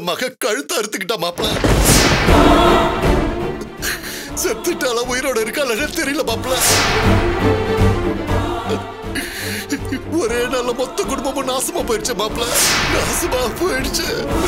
என் மக கழுத்து அறுத்துக்கிட்டா மாப்பிள. செத்துட்டால உயிரோட இருக்கால தெரியல மாப்பிள. ஒரே நாள்ல மொத்த குடும்பமும் நாசமா போயிடுச்சு மாப்பிள. நாசமா போயிடுச்சு.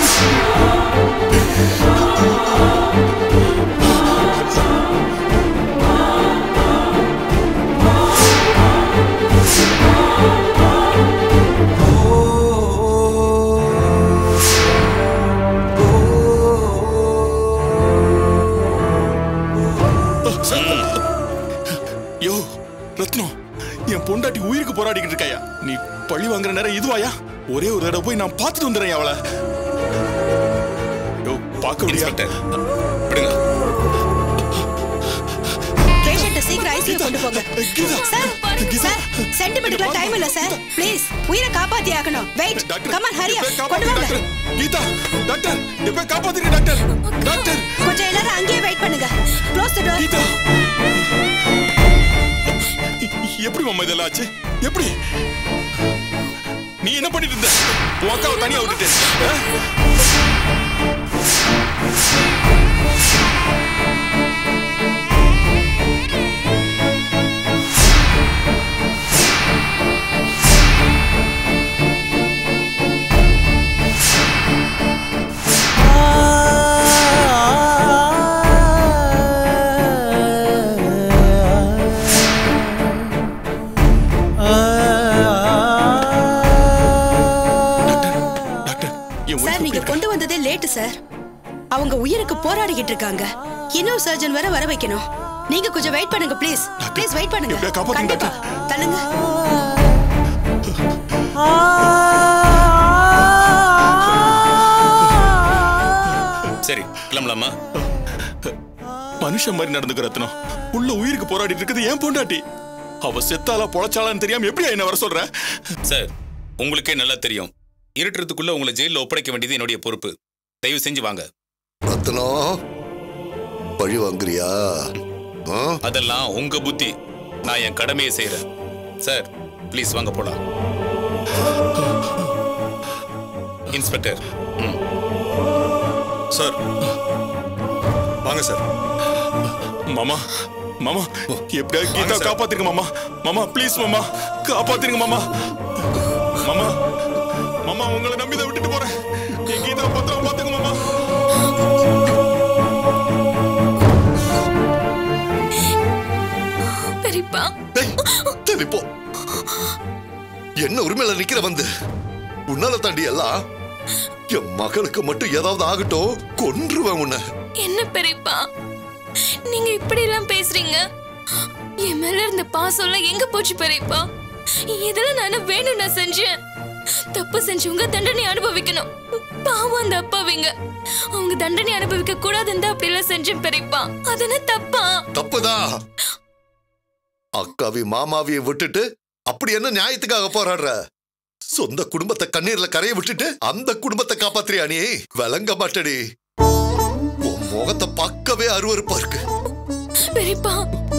யோ ரத்னம், என் பொண்டாட்டி உயிருக்கு போராடிக்கிட்டு இருக்காயா. நீ பழி வாங்குற நேரம் இதுவாயா? ஒரே ஒரு தடவை போய் நான் பார்த்துட்டு வந்துடுறேன் அவளை. யோ பார்க்க முடியாது. சீக்கிரம் ஐசியூ கொண்டு போங்க. சார் சென்டிமென்ட்க்கு டைம் இல்ல சார். ப்ளீஸ் உயிரை காப்பாத்தி ஆகணும். Wait come on hurry up. கொண்டு வாங்க. கீதா டாக்டர் எப்ப காப்பாத்துங்க டாக்டர். டாக்டர் கொஞ்சம் எல்லாரும் அங்கேயே வெயிட் பண்ணுங்க. Close the door. கீதா எப்படி மாமா இதெல்லாம் ஆச்சு? எப்படி நீ என்ன பண்ணிட்டு இருந்த? உன் அக்காவை தனியா விட்டுட்டு சார், அவங்க உயிருக்கு போராடிக்கிட்டு இருக்காங்க. இன்னொரு சர்ஜன் வர வைக்கணும். நீங்க கொஞ்சம் வெயிட் பண்ணுங்க ப்ளீஸ். ப்ளீஸ் வெயிட் பண்ணுங்க. கண்டிப்பா தள்ளுங்க. சரி கிளம்பலாமா? மனுஷன் மாதிரி நடந்துக்கிற ரத்னம். உள்ள உயிருக்கு போராடிட்டு இருக்குது ஏன் பொண்டாட்டி. அவ செத்தாலா பொழைச்சாலான்னு தெரியாம எப்படி என்ன வர சொல்ற? சார் உங்களுக்கே நல்லா தெரியும், இருட்டுறதுக்குள்ள உங்களை ஜெயில ஒப்படைக்க வேண்டியது என்னுடைய பொறுப்பு. தயவு செஞ்சு வாங்க. ரத்னம் பழி வாங்குறியா? அதெல்லாம் உங்க புத்தி. நான் என் கடமையை செய்யறேன். சார் ப்ளீஸ் வாங்க போலாம். இன்ஸ்பெக்டர் சார் வாங்க சார். மாமா மாமா எப்படியாவது கீதா காப்பாத்திருங்க மாமா. மாமா ப்ளீஸ் மாமா காப்பாத்திருங்க மாமா. மாமா மாமா உங்களை நம்பிதான் விட்டுட்டு போறேன். என் கீதா பத்திரம் பாத்துங்க மாமா. பெரியப்பா தெரிப்போ என்ன உரிமையில நிக்கிற வந்து உன்னால தாண்டி எல்லாம். என் மகளுக்கு மட்டும் ஏதாவது ஆகட்டும் கொன்றுவேன் உன்னை. என்ன பெரியப்பா நீங்க இப்படி எல்லாம் பேசுறீங்க? என் மேல இருந்த பாசம் எங்க போச்சு பெரியப்பா? இதெல்லாம் நான் வேணும்னா செஞ்சேன். தப்பு செஞ்சவங்க தண்டனை அனுபவிக்கணும். பாவம் அந்த அப்பாவிங்க, அவங்க தண்டனை அனுபவிக்க கூடாதுன்னு அப்படி எல்லாம் செஞ்சேன் பெரியப்பா. அது என்ன தப்பா? தப்புதா. அக்காவி மாமாவியை விட்டுட்டு அப்படி என்ன நியாயத்துக்காக போராடுற? சொந்த குடும்பத்தை கண்ணீர்ல கரைய விட்டுட்டு அந்த குடும்பத்தை காப்பாத்துறியா நீ? விளங்க மாட்டடி. உன் முகத்தை பார்க்கவே அருவருப்பா இருக்கு பெரியப்பா.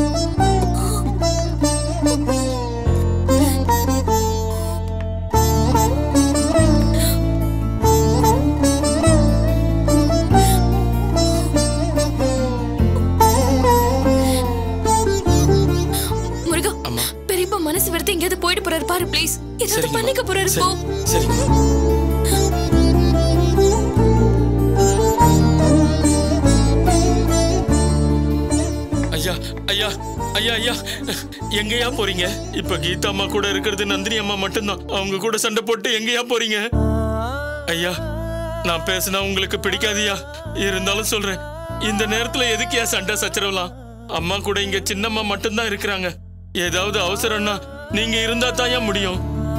மனசு வருது எங்கேயாவது போயிட்டு போறாரு பாரு ப்ளீஸ். ஏதாவது பண்ணிக்க போறாரு போ. சரி ஐயா ஐயா ஐயா ஐயா எங்கயா போறீங்க? இப்ப கீதா அம்மா கூட இருக்கிறது நந்தினி அம்மா மட்டும்தான். அவங்க கூட சண்டை போட்டு எங்கயா போறீங்க? ஐயா நான் பேசினா உங்களுக்கு பிடிக்காதியா, இருந்தாலும் சொல்றேன், இந்த நேரத்துல எதுக்கியா சண்டை சச்சரவலாம்? அம்மா கூட இங்க சின்னம்மா மட்டும்தான் இருக்கிறாங்க. ஏதாவது அவசரம்னா நீங்க இருந்தா தான் முடியும்.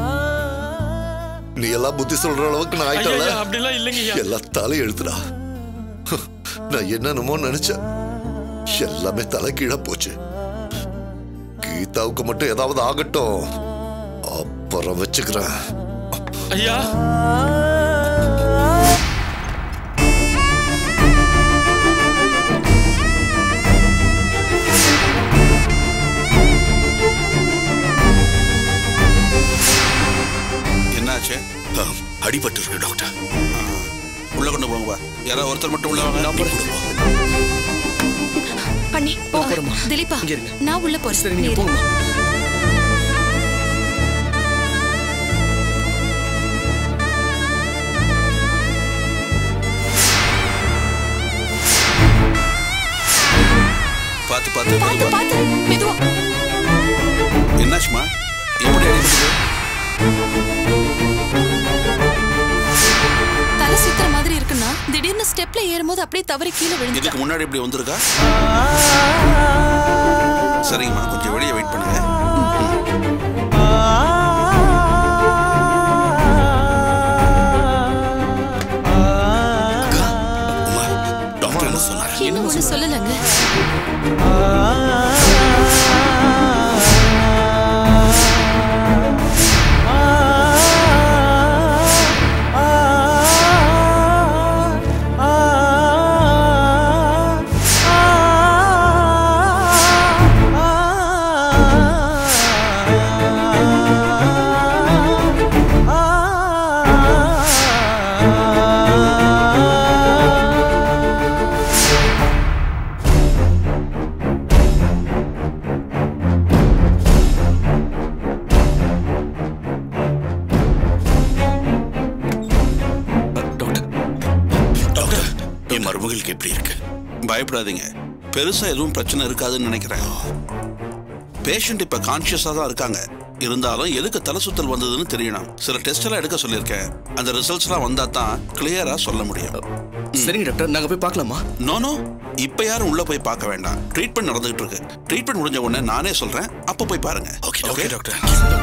நீ எல்லாம் புத்தி சொல்ற அளவுக்கு நான் ஆயிட்டல. அப்படிலாம் இல்லைங்க. எல்லாம் தலை எழுத்துடா. நான் என்னமோ நினைச்சேன், எல்லாமே தலை கீழே போச்சு. கீதாவுக்கு மட்டும் ஏதாவது ஆகட்டும், அப்புறம் வச்சுக்கிறேன். ஐயா அடிபட்டு இருக்கு டாக்டர். உள்ள கொண்டு போங்க வா. யாராவது ஒருத்தர் மட்டும் உள்ள வாங்க. நான் போறேன். பண்ணி போறோமா திலீபா இங்க இருங்க. நான் உள்ள போறேன். சரி நீங்க போங்க. பார்த்து பார்த்து பாத்து பாத்து மெதுவா. என்னாச்சுமா? எப்படி அடிபடுது? தலை சுத்துற மாதிரி இருக்குன்னா திடீர்னு ஸ்டெப்ல ஏறும்போது அப்படியே தவறி கீழே விழுந்து. இதுக்கு முன்னாடி இப்படி வந்திருக்கா? சரிங்கம்மா, கொஞ்சம் வெளியே வெயிட் பண்ணுங்க. டாக்டர் என்ன சொன்னார்? இன்னும் ஒண்ணு சொல்லலங்க. மருமகளுக்கு எப்படி இருக்கு? பயப்படாதீங்க, பெருசா எதுவும் பிரச்சனை இருக்காதுன்னு நினைக்கிறேன். பேஷண்ட் இப்ப கான்சியஸா தான் இருக்காங்க. இருந்தாலும் எதுக்கு தலை சுத்தல் வந்ததுன்னு தெரியணும். சில டெஸ்ட் எல்லாம் எடுக்க சொல்லியிருக்கேன். அந்த ரிசல்ட்ஸ் எல்லாம் வந்தா தான் கிளியரா சொல்ல முடியும். சரிங்க டாக்டர், நாங்க போய் பார்க்கலாமா? நோ இப்ப யாரும் உள்ள போய் பார்க்க வேண்டாம். ட்ரீட்மெண்ட் நடந்துகிட்டு இருக்கு. ட்ரீட்மெண்ட் முடிஞ்ச உடனே நானே சொல்றேன், அப்ப போய் பாருங்க. Okay doctor.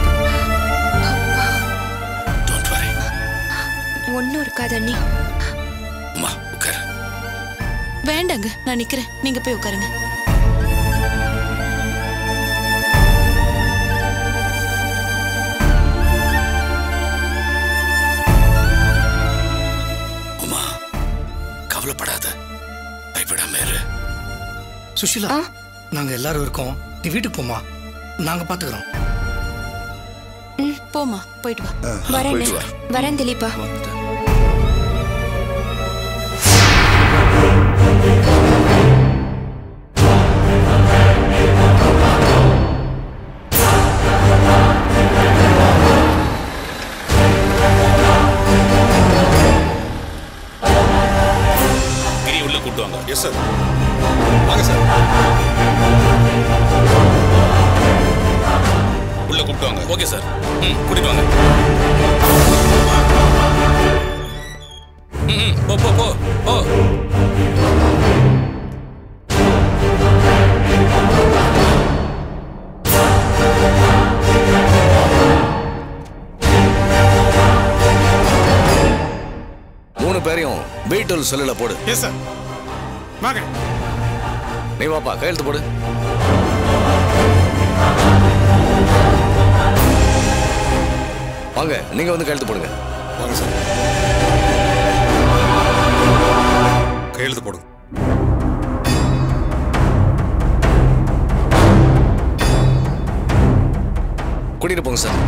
Don't worry. ஒண்ணும் இருக்காது அண்ணி. அம்மா உட்கார். வேண்டாங்க, நான் நிக்கிறேன். நீங்க போய் உட்காருங்க. அம்மா கவலைப்படாத, பயப்படாம இரு. சுஷிலா, நாங்க எல்லாரும் இருக்கோம். நீ வீட்டுக்கு போமா, நாங்க பாத்துக்கிறோம். போமா, போயிட்டு வா. வரேன் திலீபா. Yes sir. வாங்க சார். உள்ள கூப்பிட்டு வாங்க. Okay sir. கூட்டிட்டு வாங்க. போ போ போ போ. மூணு பேரையும் வெயிட்டல் செல்லுல போடு. Yes sir. வாங்க. நீ வாப்பா, கையெழுத்து போடு. வாங்க, நீங்க வந்து கையெழுத்து போடுங்க. வாங்க சார். கையெழுத்து போடுங்க. கூட்டிட்டு போங்க சார்.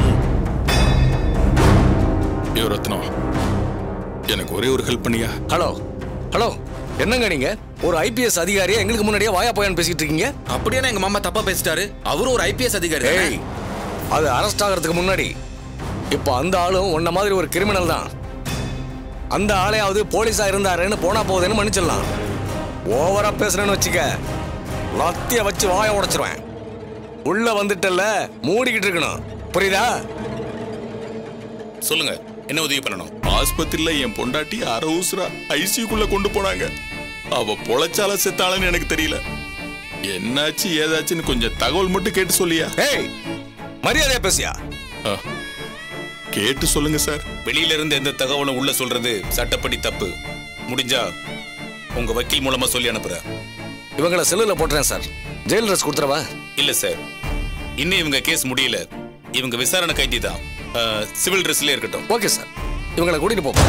ரத்னம், எனக்கு ஒரே ஒரு ஹெல்ப் பண்ணியா? ஹலோ ஹலோ, என்னங்க நீங்க ஒரு ஐபிஎஸ் அதிகாரியா எங்களுக்கு முன்னாடியே வாயா போயான்னு பேசிட்டு இருக்கீங்க? அப்படியே எங்க மாமா தப்பா பேசிட்டாரு. அவரும் ஒரு ஐபிஎஸ் அதிகாரி. அது அரெஸ்ட் ஆகிறதுக்கு முன்னாடி இப்ப அந்த ஆளும் உன்ன மாதிரி ஒரு கிரிமினல் தான். அந்த ஆளையாவது போலீஸா இருந்தாருன்னு போனா போகுதுன்னு மன்னிச்சிடலாம். ஓவரா பேசுறேன்னு வச்சுக்க, லத்திய வச்சு வாய உடைச்சிருவேன். உள்ள வந்துட்டல, மூடிக்கிட்டு இருக்கணும். புரியுதா? சொல்லுங்க, என்ன உதவி பண்ணணும்? ஆஸ்பத்திரியில என் பொண்டாட்டி அரை ஊசுரா ஐசியூக்குள்ள கொண்டு போனாங்க. அவ பொழைச்சால செத்தாளன்னு எனக்கு தெரியல. என்னாச்சு ஏதாச்சுன்னு கொஞ்சம் தகவல் மட்டும் கேட்டு சொல்லியா? ஏய், மரியாதையா பேசியா? கேட்டு சொல்லுங்க சார். வெளியில இருந்து எந்த தகவலும் உள்ள சொல்றது சட்டப்படி தப்பு. முடிஞ்சா உங்க வக்கீல் மூலமா சொல்லி அனுப்புறேன். இவங்களை செல்லுல போட்டுறேன் சார். Jail dress கொடுத்துறவா? இல்ல சார், இன்னும் இவங்க கேஸ் முடியல. இவங்க விசாரணை கைதி தான். சிவில் ட்ரெஸ்ல இருக்கட்டும். ஓகே சார், இவங்களை கூட்டிட்டு போப்போம்.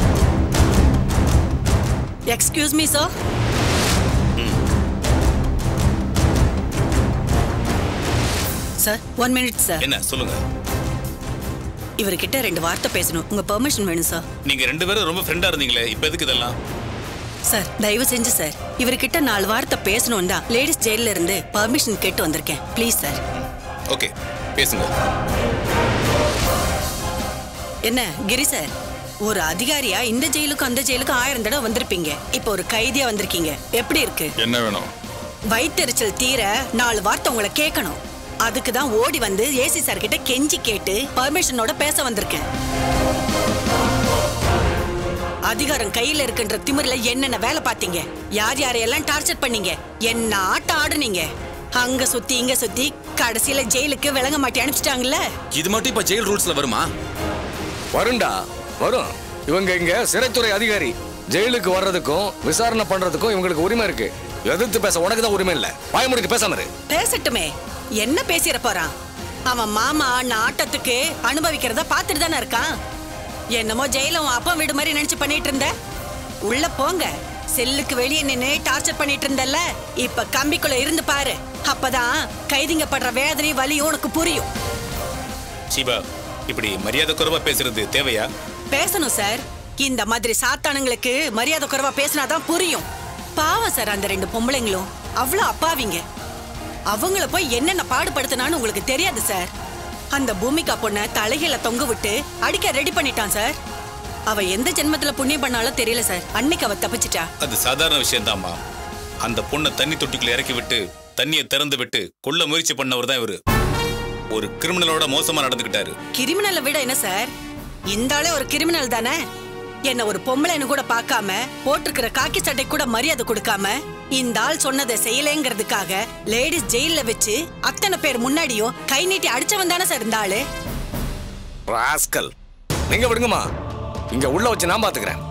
Excuse me sir. Sir 1 minute sir. என்ன சொல்லுங்க. இவர்கிட்ட 2 வார்த்தை பேசணும். உங்க பெர்மிஷன் வேணும் சார். நீங்க 2 பேரும் ரொம்ப ஃப்ரெண்டா இருந்தீங்களே, இப்போ எதுக்கு இதெல்லாம்? சார் தயவு செஞ்சு சார், இவர்கிட்ட 4 வார்த்தை பேசணும் தான் லேடிஸ் ஜெயில இருந்து பெர்மிஷன் கேட்டு வந்திருக்கேன். Please sir. ஓகே, பேசுங்க. என்ன கிரி சார், ஒரு அதிகாரியா இந்த ஜெயிலுக்கும் அந்த ஜெயிலுக்கும் 1000 தடவை வந்திருப்பீங்க. இப்போ ஒரு கைதியா வந்திருக்கீங்க. எப்படி இருக்கு? என்ன வேணும்? வயிற்றெரிச்சல் தீர 4 வார்த்தை உங்களை கேட்கணும். அதுக்கு தான் ஓடி வந்து ஏசி சார் கிட்ட கெஞ்சி கேட்டு பர்மிஷனோட பேச வந்திருக்கேன். அதிகாரம் கையில இருக்குன்ற திமிர்ல என்னென்ன வேலை பார்த்தீங்க, யார் யாரையெல்லாம் டார்ச்சர் பண்ணீங்க, என்ன ஆட்டம் ஆடுனீங்க. அங்க சுத்தி இங்க சுத்தி கடைசியில ஜெயிலுக்கு விளங்க மாட்டி அனுப்பிச்சிட்டாங்கல்ல. இது மட்டும் இப்ப ஜெயில் ரூல்ஸ்ல வருமா? வருண்டா, வரும். இவங்க இங்க சிறைத்துறை அதிகாரி. ஜெயிலுக்கு வர்றதுக்கும் விசாரணை பண்றதுக்கும் இவங்களுக்கு உரிமை இருக்கு. எதிர்த்து பேச உனக்கு தான் உரிமை இல்ல. வாய்மொழிக்கு பேசாம இரு. பேசட்டுமே, என்ன பேசிட போறான்? அவன் மாமா நாட்டத்துக்கு அனுபவிக்கிறத பாத்துட்டு தானே இருக்கான். என்னமோ ஜெயில உன் அப்பா வீடு மாதிரி நினைச்சு பண்ணிட்டு இருந்த. உள்ள போங்க, செல்லுக்கு வெளியே நின்று டார்ச்சர் பண்ணிட்டு இருந்தல்ல, இப்ப கம்பிக்குள்ள இருந்து பாரு. அப்பதான் கைதிங்க படுற வேதனை வலியும் உனக்கு புரியும். சிவா, இப்படி மரியாதை குறைவா பேசுறது தேவையா? பேசணும் சார். இந்த மாதிரி சாத்தானுங்களுக்கு மரியாதை குறைவா பேசினாதான் புரியும். பாவம் சார், அந்த 2 பொம்பளைங்களும் அவ்வளவு அப்பாவிங்க. அவங்கள போய் என்னென்ன பாடுபடுத்தினான்னு உங்களுக்கு தெரியாது சார். அந்த பூமிகா பொண்ண தலையில தொங்க விட்டு அடிக்க ரெடி பண்ணிட்டான் சார். அவ எந்த ஜென்மத்துல புண்ணியம் பண்ணாலும் தெரியல சார். அன்னைக்கு அவ தப்பிச்சிட்டா. அது சாதாரண விஷயம் தான்மா. அந்த பொண்ணை தண்ணி தொட்டிக்குள்ள இறக்கி விட்டு தண்ணியை திறந்து விட்டு கொல்ல முயற்சி பண்ணவர் தான் இவரு. ஒரு கிரிமினலோட மோசமா நடந்துக்கிட்டாரு. கிரிமினலை விட என்ன சார், இந்த ஆளே ஒரு கிரிமினல் தானே. என்ன ஒரு பொம்பளைன்னு கூட பார்க்காம, போட்டிருக்கிற காக்கி சட்டை கூட மரியாதை கொடுக்காம, இந்த ஆள் சொன்னதை செய்யலைங்கிறதுக்காக லேடிஸ் ஜெயில வச்சு அத்தனை பேர் முன்னாடியும் கை நீட்டி அடிச்சவன் தானே சார் இந்த ஆளு. ராஸ்கல், நீங்க விடுங்கம்மா. இங்க உள்ள வச்சு நான் பாத்துக்கிறேன்.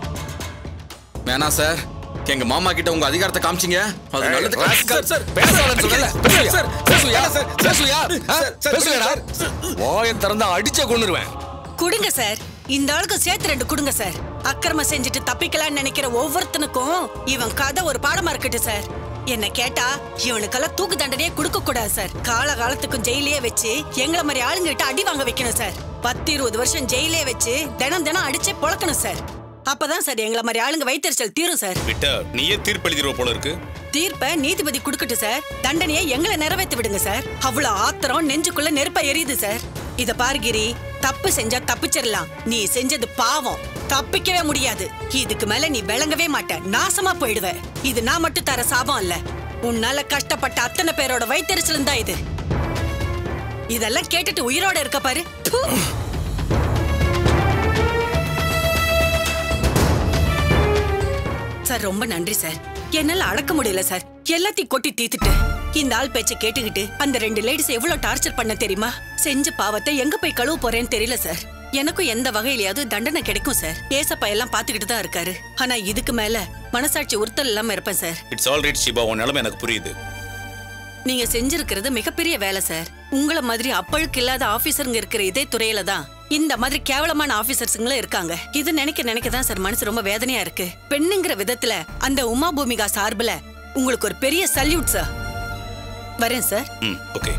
வேணாம் சார், எங்க மாமா கிட்ட உங்க அதிகாரத்தை காமிச்சிங்க. அது நல்லது. ராஸ்கல், பேசலன்னு சொல்லல. பேசுயா சார், பேசுயா பேசுயா. வாயை திறந்தா அடிச்சே கொன்னுருவேன். குடுங்க சார், இந்த ஆளுக்கு சேர்த்து 2 குடுங்க சார். அக்கிரமம் செஞ்சுட்டு தப்பிக்கலாம்னு நினைக்கிற ஒவ்வொருத்தனுக்கும் இவன் கதை ஒரு பாடமா இருக்கட்டும் சார். என்ன கேட்டா இவனுக்கெல்லாம் தூக்கு தண்டனையே கொடுக்க கூடாது சார். காலத்துக்கும் ஜெயிலே வச்சு எங்களை மாதிரி ஆளுங்க கிட்ட அடி வாங்க வைக்கணும் சார். 10-20 வருஷம் ஜெயிலே வச்சு தினம் தினம் அடிச்சே பொழக்கணும் சார். அப்பதான் சார் எங்களை மாதிரி ஆளுங்க வயிற்றுச்சல் தீரும் சார். விட்டா நீயே தீர்ப்பளிதிரோ போல இருக்கு. தீர்ப்ப நீதிபதி குடுக்கட்டும் சார். தண்டனையை எங்களை நிறைவேற்றி விடுங்க சார். அவ்வளவு ஆத்திரம் நெஞ்சுக்குள்ள நெருப்ப எரியுது சார். இத பாருகிரி, தப்பு செஞ்சா தப்பிச்சிடலாம். நீ செஞ்சது பாவம், தப்பிக்கவே முடியாது. இதுக்கு மேல நீ விளங்கவே மாட்ட, நாசமா போயிடுவ. இது நான் மட்டும் தர சாபம் இல்ல, உன்னால கஷ்டப்பட்ட அத்தனை பேரோட வயிற்றெரிச்சலும் தான் இது. இதெல்லாம் கேட்டுட்டு உயிரோட இருக்க பாரு. சார் ரொம்ப நன்றி சார். என்னால அடக்க முடியல சார். எல்லாத்தையும் கொட்டி தீத்துட்டு இந்த ஆள் பேச்ச கேட்டுக்கிட்டு அந்த 2 லேடிஸ் எவ்வளவு டார்ச்சர் பண்ண தெரியுமா? செஞ்ச பாவத்தை எங்க போய் கழுவ போறேன்னு தெரியல சார். எனக்கும் எந்த வகையிலயாவது தண்டனை கிடைக்கும் சார். ஏசப்பா எல்லாம் பாத்துக்கிட்டு தான் இருக்காரு. ஆனா இதுக்கு மேல மனசாட்சி உறுத்தல் இல்லாம இருப்பேன் sir. It's all right Shiba, உன் நிலைமை எனக்கு புரியுது. நீங்க செஞ்சிருக்கிறது மிகப்பெரிய வேலை சார். உங்களை மாதிரி அப்பழுக்கு இல்லாத ஆபீசருங்க இருக்கிற இதே துறையில தான் இந்த மாதிரி கேவலமான ஆபீசர்ஸுங்களும் இருக்காங்க. இது நினைக்க தான் சார் மனசு ரொம்ப வேதனையா இருக்கு. பெண்ணுங்கிற விதத்துல அந்த உமா பூமிகா சார்புல உங்களுக்கு ஒரு பெரிய சல்யூட் சார். வரேன் சார். ஓகே.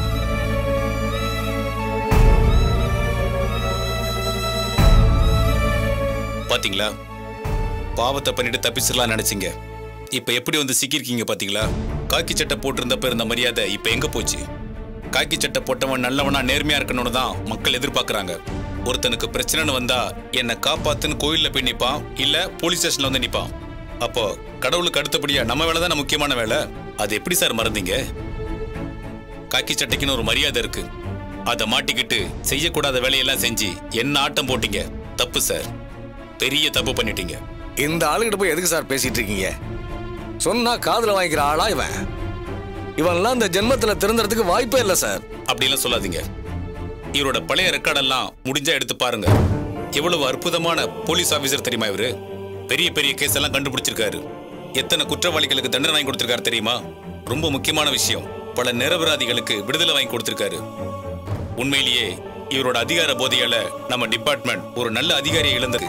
பாத்தீங்களா, பாவத்தை பண்ணிட்டு தப்பிச்சிடலாம் நினைச்சீங்க. இப்ப எப்படி வந்து சிக்கிருக்கீங்க பாத்தீங்களா? காக்கி சட்டை போட்டிருந்தப்ப இருந்த மரியாதை இப்ப எங்க போச்சு? காக்கி சட்டை போட்டவன் நல்லவனா நேர்மையா இருக்கணும்னு தான் மக்கள் எதிர்பார்க்கறாங்க. ஒருத்தனுக்கு பிரச்சனைன்னு வந்தா என்ன காப்பாத்துன்னு கோயில்ல போய் நிப்பான், இல்ல போலீஸ் ஸ்டேஷன்ல வந்து நிப்பான். அப்போ கடவுளுக்கு அடுத்தபடியா நம்ம வேலை தானே முக்கியமான வேலை. அது எப்படி சார் மறந்தீங்க? காக்கி சட்டைக்குன்னு ஒரு மரியாதை இருக்கு. அதை மாட்டிக்கிட்டு செய்யக்கூடாத வேலையெல்லாம் செஞ்சு என்ன ஆட்டம் போட்டீங்க. தப்பு சார், பெரிய தப்பு பண்ணிட்டீங்க. இந்த ஆளுகிட்ட போய் எதுக்கு சார் பேசிட்டு இருக்கீங்க? சொன்னா காதுல வாங்கிக்கிற ஆளா இவன்? இவன்லாம் இந்த ஜென்மத்துல திருந்துறதுக்கு வாய்ப்பே இல்லை சார். அப்படிலாம் சொல்லாதீங்க. இவரோட பழைய ரெக்கார்டெல்லாம் முடிஞ்சா எடுத்து பாருங்க. எவ்வளவு அற்புதமான போலீஸ் ஆபீசர் தெரியுமா இவரு? பெரிய பெரிய கேஸ் எல்லாம் கண்டுபிடிச்சிருக்காரு. எத்தனை குற்றவாளிகளுக்கு தண்டனை வாங்கி கொடுத்திருக்காரு தெரியுமா? ரொம்ப முக்கியமான விஷயம், பல நிரபராதிகளுக்கு விடுதலை வாங்கி கொடுத்திருக்காரு. உண்மையிலேயே இவரோட அதிகார போதையால நம்ம டிபார்ட்மெண்ட் ஒரு நல்ல அதிகாரியை இழந்தது.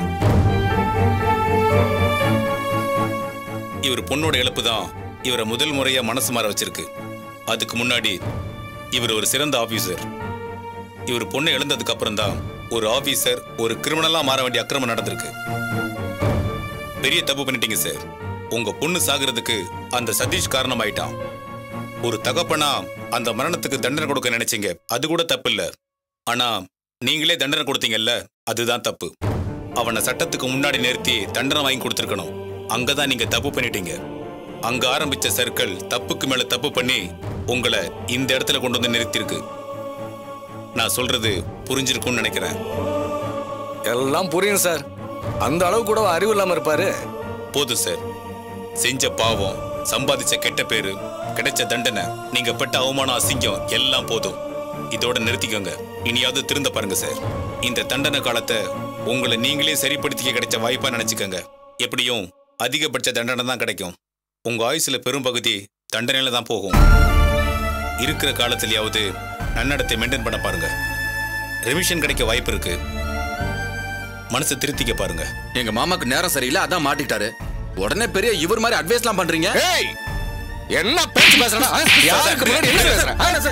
இவர் பொண்ணோட இழப்பு தான் இவரை முதல் முறையா மனசு மாற வச்சிருக்கு. அதுக்கு முன்னாடி இவர் ஒரு சிறந்த ஆபீசர். இவர் பொண்ணை இழந்ததுக்கு அப்புறம் தான் ஒரு ஆபீசர் ஒரு கிரிமினலா மாற வேண்டிய அக்கிரமம் நடந்திருக்கு. பெரிய தப்பு பண்ணிட்டீங்க சார். உங்க பொண்ணு சாகிறதுக்கு அந்த சதீஷ் காரணமாயிட்டான். ஒரு தகப்பனா அந்த மரணத்துக்கு தண்டனை கொடுக்க நினைச்சீங்க, அது கூட தப்பு இல்ல. ஆனா நீங்களே தண்டனை கொடுத்தீங்கல்ல, அதுதான் தப்பு. அவனை சட்டத்துக்கு முன்னாடி நிறுத்தி தண்டனை வாங்கி கொடுத்துருக்கணும். அங்கதான் நீங்க தப்பு பண்ணிட்டீங்க. அங்க ஆரம்பிச்ச சர்க்கிள் தப்புக்கு மேல தப்பு பண்ணி உங்களை இந்த இடத்துல கொண்டு வந்து நிறுத்திருக்கு. நான் சொல்றது புரிஞ்சிருக்கும்னு நினைக்கிறேன். எல்லாம் புரியும் சார். அந்த அளவு கூட அறிவு இல்லாம இருப்பாரு. போதும் சார். செஞ்ச பாவம், சம்பாதிச்ச கெட்ட பேரு, கிடைச்ச தண்டனை, நீங்க பட்ட அவமானம், அசிங்கம் எல்லாம் போதும். இதோட நிறுத்திக்கோங்க. இனியாவது திருந்த பாருங்க சார். இந்த தண்டனை காலத்தை உங்களை நீங்களே சரிப்படுத்திக்க கிடைச்ச வாய்ப்பா நினைச்சுக்கோங்க. எப்படியும் அதிகபட்ச தண்டனை தான் கிடைக்கும். உங்க ஆயுசுல பெரும்பகுதி தண்டனையில தான் போகும். இருக்கிற காலத்திலேயாவது நன்னடத்தை மெயின்டைன் பண்ண பாருங்க. ரெமிஷன் கிடைக்க வாய்ப்பு இருக்கு. மனசை திருத்திக்க பாருங்க. எங்க மாமாக்கு நேரம் சரியில்லை, அதான் மாட்டிட்டாரு. உடனே பெரிய இவர் மாதிரி அட்வைஸ்லாம் பண்றீங்க. என்ன பேச்சு பேசுறா? யாருக்கு முன்னாடி என்ன பேசுற?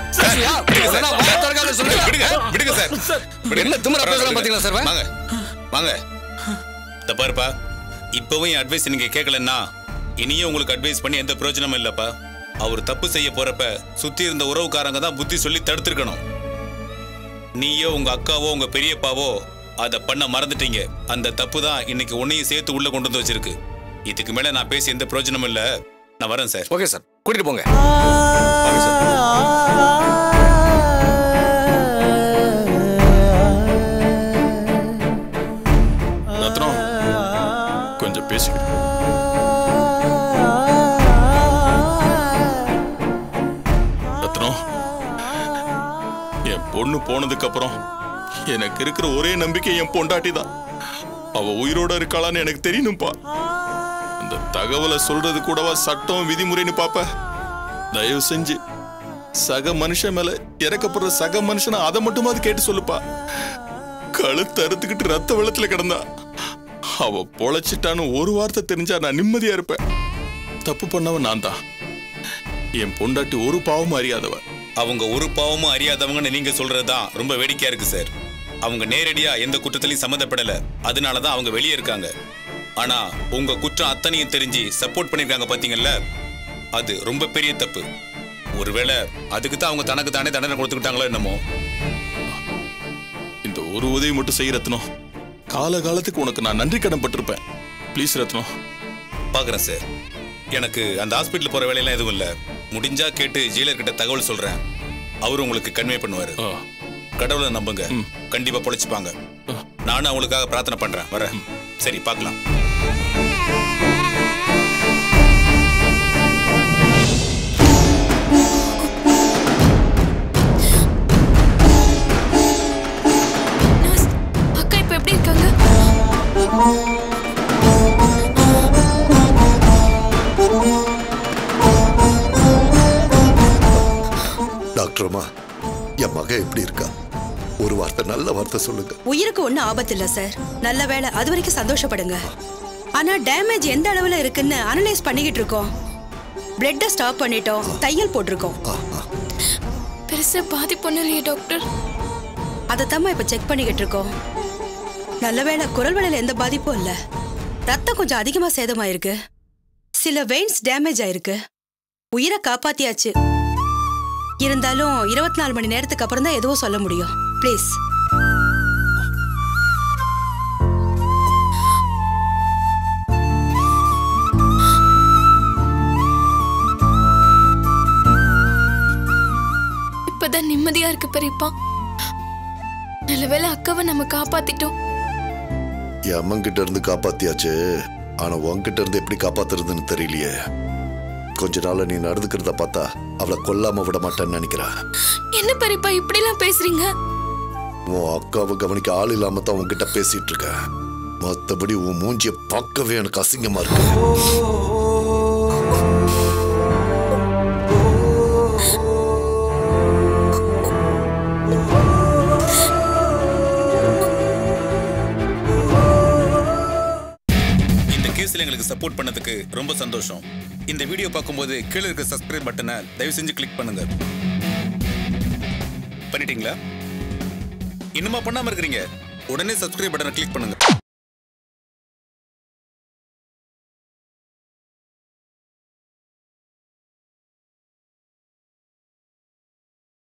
விடுங்க சார். என்ன திமிரா பேசலாம் பாத்தீங்களா சார்? வாங்க வாங்க. இந்த பாருப்பா, இப்பவும் என் அட்வைஸ் நீங்க கேட்கலன்னா இனியும் உங்களுக்கு அட்வைஸ் பண்ணி எந்த பிரயோஜனமும் இல்லப்பா. அவர் தப்பு செய்ய போறப்ப சுத்தி இருந்த உறவுக்காரங்க தான் புத்தி சொல்லி தடுத்திருக்கணும். நீயோ உங்க அக்காவோ உங்க பெரியப்பாவோ அதை பண்ண மறந்துட்டீங்க. அந்த தப்பு தான் இன்னைக்கு உன்னையும் சேர்த்து உள்ள கொண்டு வந்து வச்சிருக்கு. இதுக்கு மேல நான் பேசி எந்த பிரயோஜனமும் இல்ல. நான் வரேன் சார். ஓகே சார், கூட்டிட்டு போங்க. ரத்னம், கொஞ்சம் பேசிக்கிட்டு. ரத்னம், என் பொண்ணு போனதுக்கு அப்புறம் எனக்கு இருக்கிற ஒரே நம்பிக்கை என் பொண்டாட்டி தான். அவ உயிரோட இருக்காளான்னு எனக்கு தெரியணும்பா. அந்த தகவலை சொல்றது கூடவா சட்டம் விதிமுறைன்னு பாப்ப? தயவு செஞ்சு சக மனுஷன் மேல இறக்கப்படுற சக மனுஷனை அதை மட்டுமாவது கேட்டு சொல்லுப்பா. கழுத்து அறுத்துக்கிட்டு ரத்த வெள்ளத்துல கிடந்தா. அவ பொழைச்சிட்டான்னு ஒரு வார்த்தை தெரிஞ்சா நான் நிம்மதியா இருப்பேன். தப்பு பண்ணவன் நான் தான். என் பொண்டாட்டி ஒரு பாவமும் அறியாதவ. அவங்க ஒரு பாவமும் அறியாதவங்கன்னு நீங்க சொல்றதுதான் ரொம்ப வேடிக்கையா இருக்கு சார். அவங்க நேரடியா எந்த குற்றத்திலையும் சம்மந்தப்படல, அதனாலதான் அவங்க வெளியே இருக்காங்க. ஆனா உங்க குற்றம் அத்தனையும் தெரிஞ்சு சப்போர்ட் பண்ணிருக்காங்க பாத்தீங்கல்ல, அது ரொம்ப பெரிய தப்பு. ஒருவேளை அதுக்கு தான் அவங்க தனக்கு தானே தண்டனை கொடுத்துக்கிட்டாங்களோ என்னமோ. இந்த ஒரு உதவி மட்டும் செய்ய ரத்னம். காலகாலத்துக்கு உனக்கு நான் நன்றி கடன் பட்டிருப்பேன். ப்ளீஸ் ரத்னம். பாக்குறேன் சார். எனக்கு அந்த ஹாஸ்பிட்டல் போற வேலையெல்லாம் எதுவும் இல்ல. முடிஞ்சா கேட்டு ஜெயிலர் கிட்ட தகவல் சொல்றேன். அவரு உங்களுக்கு கன்வே பண்ணுவாரு. கடவுளை நம்புங்க, கண்டிப்பா பொழைச்சுப்பாங்க. நானும் அவங்களுக்காக பிரார்த்தனை பண்றேன். வரேன். சரி, பார்க்கலாம். அக்கா இப்ப எப்படி இருக்காங்க? டாக்டர் அம்மா, என் மக எப்படி இருக்கா? ஒரு வார்த்தை, நல்ல வார்த்தை சொல்லுங்க. உயிருக்கு ஒன்னும் ஆபத்து இல்ல சார். நல்ல வேளை, அது வரைக்கும் சந்தோஷப்படுங்க. ஆனா டேமேஜ் எந்த அளவுல இருக்குன்னு அனலைஸ் பண்ணிக்கிட்டு இருக்கோம். பிளட்ட ஸ்டாப் பண்ணிட்டோம், தையல் போட்டிருக்கோம். பெருசா பாதிப்பு இல்லையே டாக்டர்? அதைத்தான் இப்ப செக் பண்ணிக்கிட்டு இருக்கோம். நல்ல வேளை, குரல் வளையில எந்த பாதிப்பும் இல்ல. ரத்தம் கொஞ்சம் அதிகமா சேதமாயிருக்கு. சில வெயின்ஸ் டேமேஜ் ஆயிருக்கு. உயிரை காப்பாத்தியாச்சு. இருந்தாலும் 24 மணி நேரத்துக்கு அப்புறம் தான் எதுவும் சொல்ல முடியும். ப்ளீஸ். இப்பதான் நிம்மதியா இருக்கு பெரியப்பா. நல்லவேளை அக்காவை நம்ம காப்பாத்திட்டோம். என் அம்மங்கிட்ட இருந்து காப்பாத்தியாச்சு. ஆனா உன்கிட்ட இருந்து எப்படி காப்பாத்துறதுன்னு தெரியலையே. கொஞ்ச நாள் நீ நடந்துக்கிறத பார்த்தா அவளை கொல்லாம விட மாட்டேன்னு நினைக்கிறேன். என்ன பெரியப்பா இப்படி எல்லாம் பேசுறீங்க? உன் அக்காவை கவனிக்க ஆள் இல்லாம தான் உன்கிட்ட பேசிட்டு இருக்க. மத்தபடி உன் மூஞ்சிய பார்க்கவே எனக்கு அசிங்கமா இருக்கு. எங்களுக்கு சப்போர்ட் பண்ணதுக்கு ரொம்ப சந்தோஷம். இந்த வீடியோ பார்க்கும்போது கீழே இருக்க சப்ஸ்கிரைப் பட்டனை தயவு செஞ்சு கிளிக் பண்ணுங்க. பண்ணிட்டீங்களா? இன்னுமா பண்ணாம இருக்கிறீங்க? உடனே சப்ஸ்கிரைப் பட்டனை கிளிக் பண்ணுங்க.